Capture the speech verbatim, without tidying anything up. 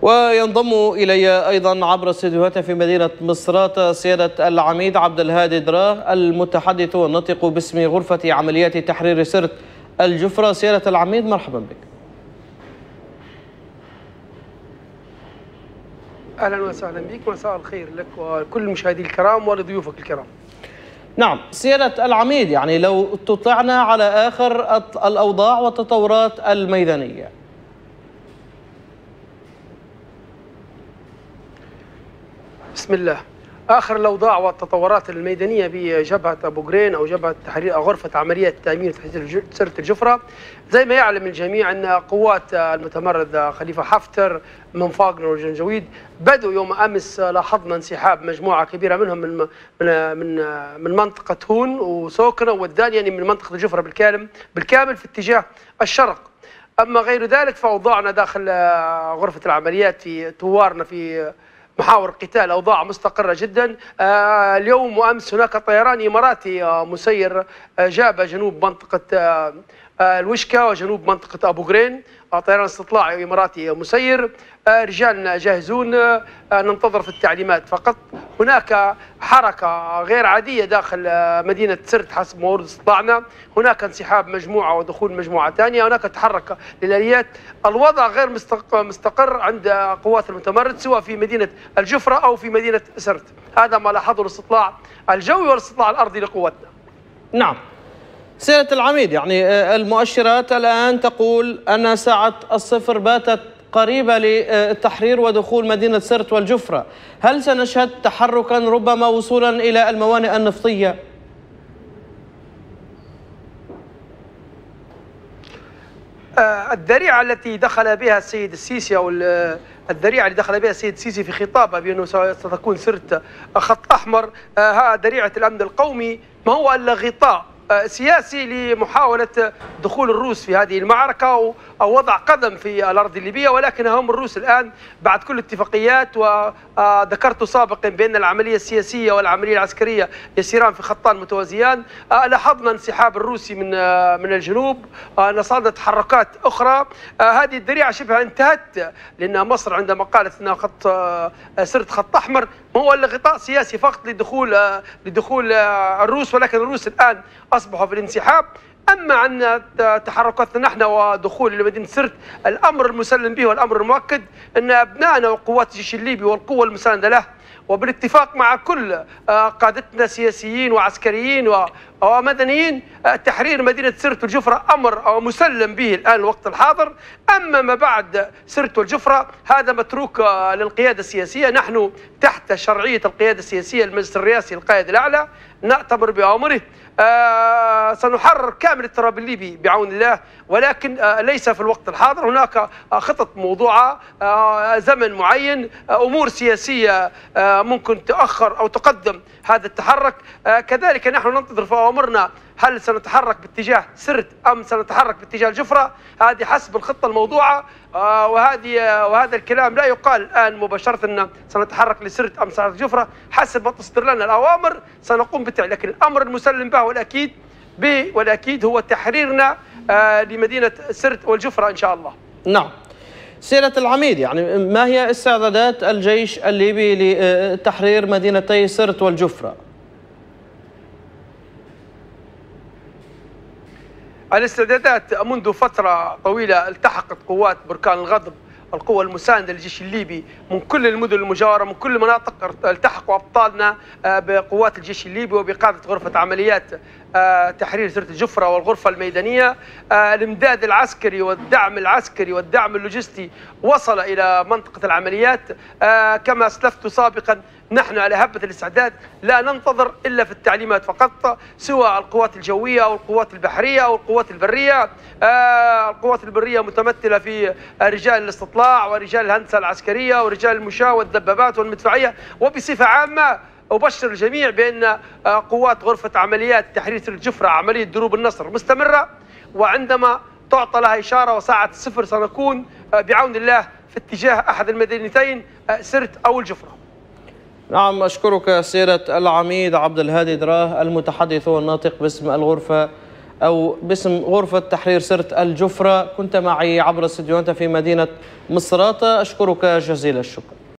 وينضم إلي أيضا عبر استديوهات في مدينة مصرات سيادة العميد عبد الهادي دراه المتحدث والناطق باسم غرفة عمليات تحرير سرت الجفرة. سيادة العميد مرحبا بك. أهلا وسهلا بك، مساء الخير لك وكل المشاهدين الكرام ولضيوفك الكرام. نعم سيادة العميد، يعني لو تطلعنا على آخر الأوضاع والتطورات الميدانية. بسم الله. آخر الأوضاع والتطورات الميدانية بجبهة أبو قرين أو جبهة تحرير أو غرفة عمليات تأمين وتحرير سرت الجفرة، زي ما يعلم الجميع أن قوات المتمرد خليفة حفتر من فاقنر والجنجويد بدأوا يوم أمس، لاحظنا انسحاب مجموعة كبيرة منهم من من من من منطقة هون وسوكنة والدان، يعني من منطقة الجفرة بالكامل بالكامل في اتجاه الشرق. أما غير ذلك فأوضاعنا داخل غرفة العمليات في توارنا في محاور قتال أوضاع مستقرة جدا. آه اليوم وأمس هناك طيران إماراتي آه مسير آه جاب جنوب منطقة آه آه الوشكة وجنوب منطقة أبو قرين، آه طيران استطلاعي إماراتي مسير. آه رجالنا جاهزون، آه ننتظر في التعليمات فقط. هناك حركة غير عادية داخل آه مدينة سرت حسب ما ورد استطلاعنا، هناك انسحاب مجموعة ودخول مجموعة ثانية، هناك تحرك للآليات. الوضع غير مستقر عند قوات المتمرد سواء في مدينة الجفرة أو في مدينة سرت، هذا ما لاحظه الاستطلاع الجوي والاستطلاع الأرضي لقواتنا. نعم سيادة العميد، يعني المؤشرات الآن تقول أن ساعة الصفر باتت قريبة للتحرير ودخول مدينة سرت والجفرة، هل سنشهد تحركا ربما وصولا إلى الموانئ النفطية؟ الذريعة التي دخل بها السيد السيسي أو الذريعة اللي دخل بها السيد السيسي في خطابه بأنه ستكون سرت خط أحمر، ها ذريعة الأمن القومي ما هو إلا غطاء سياسي لمحاولة دخول الروس في هذه المعركة أو وضع قدم في الأرض الليبية. ولكن هم الروس الآن بعد كل الاتفاقيات، وذكرت سابقا بأن العملية السياسية والعملية العسكرية يسيران في خطان متوازيان. لاحظنا انسحاب الروسي من من الجنوب، نصادنا تحركات أخرى. هذه الذريعة شبه انتهت، لأن مصر عندما قالت أنها خط سرت خط أحمر ما هو إلا غطاء سياسي فقط لدخول لدخول الروس، ولكن الروس الآن أصبحوا في الانسحاب. أما عن تحركاتنا نحن ودخول لمدينة سرت، الأمر المسلم به والأمر المؤكد أن أبنائنا وقوات الجيش الليبي والقوة المساندة له وبالاتفاق مع كل قادتنا سياسيين وعسكريين ومدنيين تحرير مدينة سرت والجفرة أمر مسلم به الآن الوقت الحاضر. أما ما بعد سرت والجفرة هذا متروك للقيادة السياسية، نحن تحت شرعية القيادة السياسية المجلس الرئاسي القائد الأعلى نأتمر بأوامره. آه سنحرر كامل التراب الليبي بعون الله، ولكن آه ليس في الوقت الحاضر. هناك آه خطط موضوعة، آه زمن معين، آه أمور سياسية آه ممكن تؤخر أو تقدم هذا التحرك. آه كذلك نحن ننتظر في أوامرنا، هل سنتحرك باتجاه سرت أم سنتحرك باتجاه الجفرة؟ هذه حسب الخطة الموضوعة، آه وهذه وهذا الكلام لا يقال الآن مباشرة أن سنتحرك لسرت أم سنتحرك الجفرة. حسب ما تصدر لنا الأوامر سنقوم بالتالي، لكن الأمر المسلم به والأكيد به والأكيد هو تحريرنا آه لمدينة سرت والجفرة إن شاء الله. نعم سيادة العميد، يعني ما هي استعدادات الجيش الليبي لتحرير مدينتي سرت والجفرة؟ الاستعدادات منذ فترة طويلة التحقت قوات بركان الغضب القوة المساندة للجيش الليبي من كل المدن المجاورة من كل مناطق، التحقوا أبطالنا بقوات الجيش الليبي وبقادة غرفة عمليات تحرير سرت الجفرة والغرفة الميدانية. الامداد العسكري والدعم العسكري والدعم اللوجستي وصل إلى منطقة العمليات. كما أسلفت سابقا نحن على هبة الاستعداد، لا ننتظر إلا في التعليمات فقط، سواء القوات الجوية أو القوات البحرية أو القوات البرية. القوات البرية متمثلة في رجال الاستطلاع ورجال الهندسة العسكرية ورجال المشاة والدبابات والمدفعية. وبصفة عامة أبشر الجميع بأن قوات غرفة عمليات تحرير سرت الجفرة عملية دروب النصر مستمرة، وعندما تعطى لها إشارة وساعة الصفر سنكون بعون الله في اتجاه أحد المدينتين سرت أو الجفرة. نعم أشكرك سيادة العميد عبد الهادي دراه المتحدث والناطق باسم الغرفة أو باسم غرفة تحرير سرت الجفرة. كنت معي عبر استديوهات في مدينة مصراتة، أشكرك جزيل الشكر.